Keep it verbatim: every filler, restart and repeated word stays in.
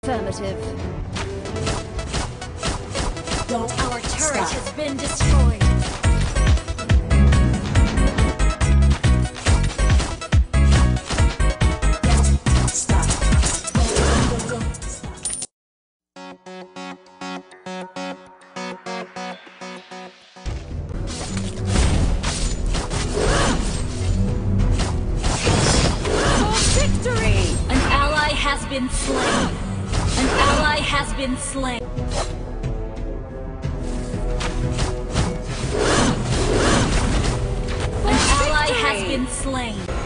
Affirmative. Don't Our turret stop. has been destroyed. Don't stop. Don't, don't stop. For victory! An ally has been slain. An ally has been slain. An ally has been slain.